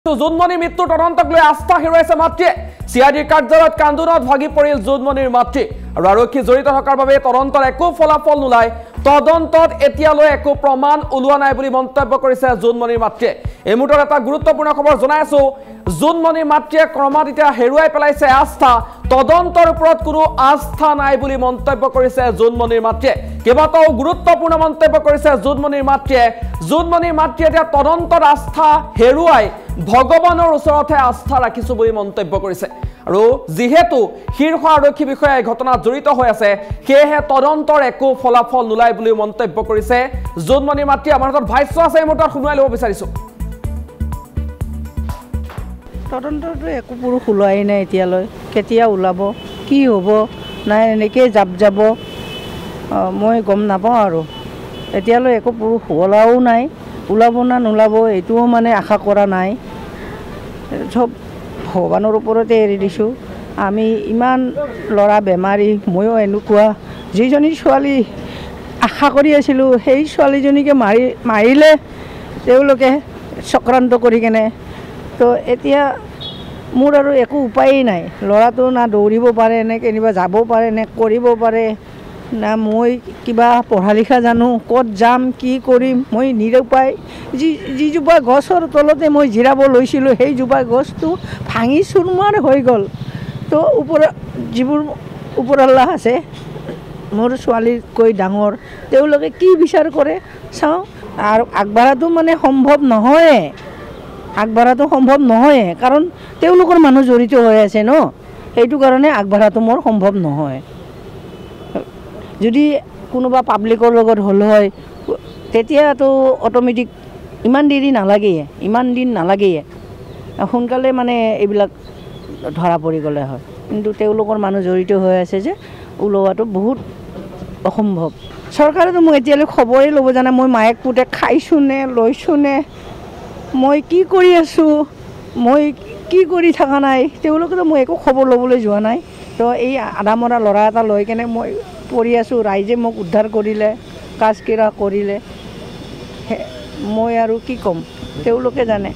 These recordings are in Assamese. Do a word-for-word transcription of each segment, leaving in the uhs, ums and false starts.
জুনমণিৰ মৃত্যুৰ তদন্তক লৈ আস্থা হেৰুৱাইছে মাতৃয়ে চিআইডিৰ কাৰ্যালয়ত কান্দোনত ভাগি পৰিল জুনমণিৰ মাতৃ আৰু আৰক্ষী জড়িত থকাৰ বাবে তদন্তৰ একো ফলাফল নোলাই তদন্তত এতিয়ালৈ একো প্ৰমাণ ওলোৱা নাই বুলি মন্তব্য কৰিছে জুনমণিৰ মাতৃয়ে এই মুহূৰ্তত এটা গুৰুত্বপূৰ্ণ খবৰ জনাই আছো জুনমণিৰ মাতৃয়ে ক্ৰমাৎ এতিয়া হেৰুৱাই পেলাইছে আস্থা তদন্তৰ ওপৰত কোনো আস্থা নাই বুলি মন্তব্য কৰিছে জুনমণিৰ মাতৃয়ে কেইবাটাও গুৰুত্বপূৰ্ণ মন্তব্য কৰিছে জুনমণিৰ মাতৃয়ে জুনমণিৰ মাতৃয়ে এতিয়া তদন্তৰ আস্থা হেৰুৱাই ভগৱানৰ ওচৰতে আস্থা ৰাখিছো বুলি মন্তব্য কৰিছে আৰু যেহেতু শীৰ্ষ আৰক্ষী বিষয়া এই ঘটনাত জড়িত হৈ আছে সেয়েহে তদন্তৰ একো ফলাফল নোলাই বুলি মন্তব্য কৰিছে জুনমণিৰ মাতৃয়ে আমাৰ হাতত ভাষ্য আছে এই মুহূৰ্তত শুনাই ল'ব বিচাৰিছো তদন্তটো একো পুৰুষ ওলোৱাই নাই এতিয়ালৈ কেতিয়া ওলাব কি হ'ব নাই এনেকৈ জাপ যাব মই গম নাপাওঁ আৰু এতিয়ালৈ একো পুৰুষ ওলাও নাই ওলাব না নোলাব এইটোও মানে আশা কৰা নাই চব ভগৱানৰ ওপৰতে এৰি দিছোঁ আমি ইমান ল'ৰা বেমাৰী ময়ো এনেকুৱা যিজনী ছোৱালী আশা কৰি আছিলোঁ সেই ছোৱালীজনীকে মাৰি মাৰিলে তেওঁলোকে চক্ৰান্ত কৰি কেনে তো এতিয়া মোৰ আৰু একো উপায়েই নাই ল'ৰাটো না দৌৰিব পাৰে নে কেনিবা যাব পাৰে নে কৰিব পাৰে না মই কিবা পঢ়া লিখা জানো ক'ত যাম কি কৰিম মই নিৰুপায় যি যিজোপা গছৰ তলতে মই জিৰাব লৈছিলোঁ সেই জোপা গছটো ভাঙি চুৰমাৰ হৈ গ'ল তো ওপৰ যিবোৰ ওপৰৱালা আছে মোৰ ছোৱালীতকৈ ডাঙৰ তেওঁলোকে কি বিচাৰ কৰে চাওঁ আৰু আগবঢ়াটো মানে সম্ভৱ নহয় আগবঢ়াটো সম্ভৱ নহয় কাৰণ তেওঁলোকৰ মানুহ জড়িত হৈ আছে ন সেইটো কাৰণে আগবঢ়াটো মোৰ সম্ভৱ নহয় যদি কোনোবা পাব্লিকৰ লগত হ'ল হয় তেতিয়াতো অট'মেটিক ইমান দেৰি নালাগেই ইমান দিন নালাগেই সোনকালে মানে এইবিলাক ধৰা পৰি গ'লে হয় কিন্তু তেওঁলোকৰ মানুহ জড়িত হৈ আছে যে ওলোৱাটো বহুত অসম্ভৱ চৰকাৰেতো মোক এতিয়ালৈ খবৰেই ল'ব জানে মই মায়েক পুতেক খাইছোঁ নে লৈছোঁ নে মই কি কৰি আছোঁ মই কি কৰি থকা নাই তেওঁলোকেতো মই একো খবৰ ল'বলৈ যোৱা নাই তো এই আধা মৰা ল'ৰা এটা লৈ কেনে মই পৰি আছোঁ ৰাইজে মোক উদ্ধাৰ কৰিলে কাজ কিৰা কৰিলে মই আৰু কি ক'ম তেওঁলোকে জানে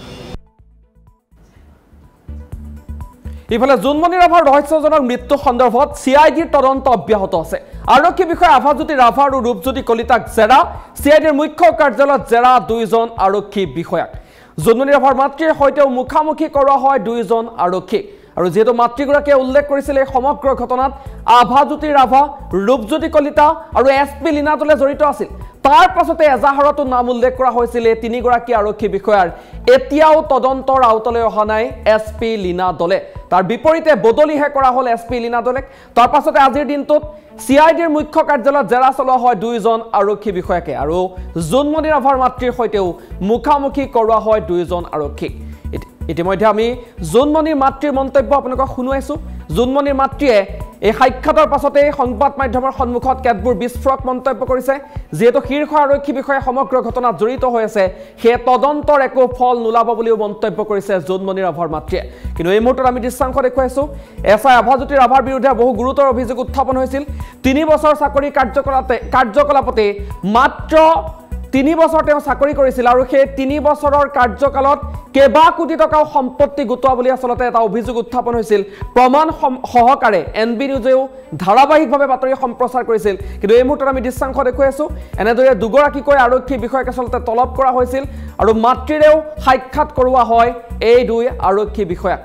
ইফালে জুনমণি ৰাভাৰ ৰহস্যজনক মৃত্যু সন্দৰ্ভত চিআইডিৰ তদন্ত অব্যাহত আছে আৰক্ষী বিষয়া আভাজ্যোতি ৰাভা আৰু ৰূপজ্যোতি কলিতাক জেৰা চিআইডিৰ মুখ্য কাৰ্যালয়ত জেৰা দুইজন আৰক্ষী বিষয়াক জুনমণি ৰাভাৰ মাতৃৰ সৈতেও মুখামুখি কৰোৱা হয় দুইজন আৰক্ষী আৰু যেহেতু মাতৃগৰাকীয়ে উল্লেখ কৰিছিল এই সমগ্ৰ ঘটনাত আভাজ্যোতি ৰাভা ৰূপজ্যোতি কলিতা আৰু এছ পি লীনা দলে জড়িত আছিল তাৰ পাছতে এজাহাৰতো নাম উল্লেখ কৰা হৈছিল এই তিনিগৰাকী আৰক্ষী বিষয়াৰ এতিয়াও তদন্তৰ আওতালৈ অহা নাই এছ পি লীনা দলে তাৰ বিপৰীতে বদলিহে কৰা হ'ল এছ পি লীনা দলেক তাৰ পাছতে আজিৰ দিনটোত চিআইডিৰ মুখ্য কাৰ্যালয়ত জেৰা চলোৱা হয় দুইজন আৰক্ষী বিষয়াকে আৰু জুনমণি ৰাভাৰ মাতৃৰ সৈতেও মুখামুখি কৰোৱা হয় দুইজন আৰক্ষীক ইতিমধ্যে আমি জুনমণিৰ মাতৃৰ মন্তব্য আপোনালোকক শুনাইছোঁ জুনমণিৰ মাতৃয়ে এই সাক্ষাতৰ পাছতে সংবাদ মাধ্যমৰ সন্মুখত কেতবোৰ বিস্ফোৰক মন্তব্য কৰিছে যেহেতু শীৰ্ষ আৰক্ষী বিষয়া সমগ্ৰ ঘটনাত জড়িত হৈ আছে সেই তদন্তৰ একো ফল নোলাব বুলিও মন্তব্য কৰিছে জুনমণি ৰাভাৰ মাতৃয়ে কিন্তু এই মুহূৰ্তত আমি দৃশ্যাংশ দেখুৱাইছোঁ এছ আই আভাজ্যোতি ৰাভাৰ বিৰুদ্ধে বহু গুৰুতৰ অভিযোগ উত্থাপন হৈছিল তিনি বছৰ চাকৰি কাৰ্যকলাপতে কাৰ্যকলাপতে মাত্ৰ তিনি বছৰ তেওঁ চাকৰি কৰিছিল আৰু সেই তিনি বছৰৰ কাৰ্যকালত কেবা কোটি টকাও সম্পত্তি গোটোৱা বুলি আচলতে এটা অভিযোগ উত্থাপন হৈছিল প্ৰমাণ সহকাৰে এন বি নিউজেও ধাৰাবাহিকভাৱে বাতৰি সম্প্ৰচাৰ কৰিছিল কিন্তু এই মুহূৰ্তত আমি দৃশ্যাংশ দেখুৱাইছোঁ এনেদৰে দুগৰাকীকৈ আৰক্ষী বিষয়াক আচলতে তলব কৰা হৈছিল আৰু মাতৃৰেও সাক্ষাৎ কৰোৱা হয় এই দুই আৰক্ষী বিষয়াক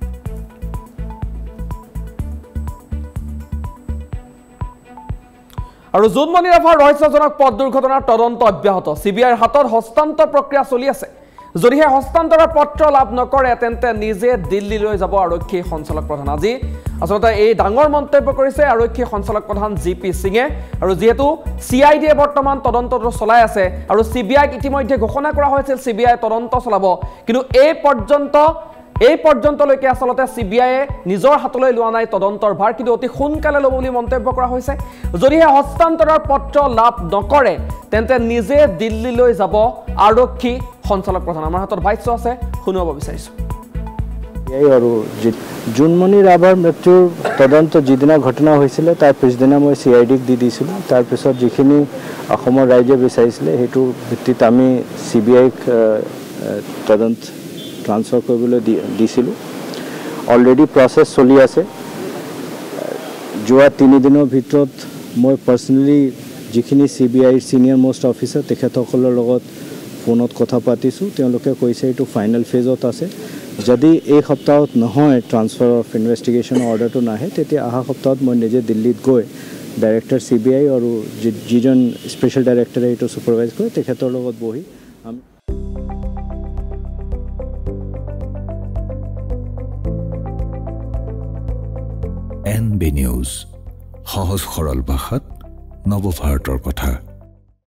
আৰু জুনমণি ৰাভাৰ ৰহস্যজনক পথ দুৰ্ঘটনাৰ তদন্ত অব্যাহত চিবিআইৰ হাতত হস্তান্তৰ প্ৰক্ৰিয়া চলি আছে যদিহে হস্তান্তৰৰ পত্ৰ লাভ নকৰে তেন্তে নিজে দিল্লীলৈ যাব আৰক্ষী সঞ্চালক প্ৰধান আজি আচলতে এই ডাঙৰ মন্তব্য কৰিছে আৰক্ষী সঞ্চালক প্ৰধান জি পি সিঙে আৰু যেহেতু চিআইডিয়ে বৰ্তমান তদন্তটো চলাই আছে আৰু চিবিআইক ইতিমধ্যে ঘোষণা কৰা হৈছিল চিবিআই তদন্ত চলাব কিন্তু এই পৰ্যন্ত এই পৰ্যন্তলৈকে আচলতে চিবিআইয়ে নিজৰ হাতলৈ লোৱা নাই তদন্তৰ ভাৰ কিন্তু অতি সোনকালে ল'ব বুলি মন্তব্য কৰা হৈছে যদিহে হস্তান্তৰৰ পত্ৰ লাভ নকৰে তেন্তে নিজে দিল্লীলৈ যাব আৰক্ষী সঞ্চালক প্ৰধান আমাৰ হাতত ভাষ্য আছে শুনাব বিচাৰিছোঁ এই আৰু জুনমণি ৰাভাৰ মৃত্যুৰ তদন্ত যিদিনা ঘটনা হৈছিলে তাৰ পিছদিনা মই চিআইডিক দি দিছিলোঁ তাৰপিছত যিখিনি অসমৰ ৰাইজে বিচাৰিছিলে সেইটো ভিত্তিত আমি চিবিআইক তদন্ত ট্ৰান্সফাৰ কৰিবলৈ দিছিলোঁ অলৰেডি প্ৰচেছ চলি আছে যোৱা তিনিদিনৰ ভিতৰত মই পাৰ্চনেলি যিখিনি চি বি আইৰ ছিনিয়ৰ মোষ্ট অফিচাৰ তেখেতসকলৰ লগত ফোনত কথা পাতিছোঁ তেওঁলোকে কৈছে এইটো ফাইনেল ফেজত আছে যদি এই সপ্তাহত নহয় ট্ৰান্সফাৰ অফ ইনভেষ্টিগেশ্যনৰ অৰ্ডাৰটো নাহে তেতিয়া অহা সপ্তাহত মই নিজে দিল্লীত গৈ ডাইৰেক্টৰ চি বি আই আৰু যিজন স্পেচিয়েল ডাইৰেক্টৰে এইটো ছুপাৰভাইজ কৰে তেখেতৰ লগত বহি আমি এন বি নিউজ সহজ সৰল ভাষাত নৱভাৰতৰ কথা।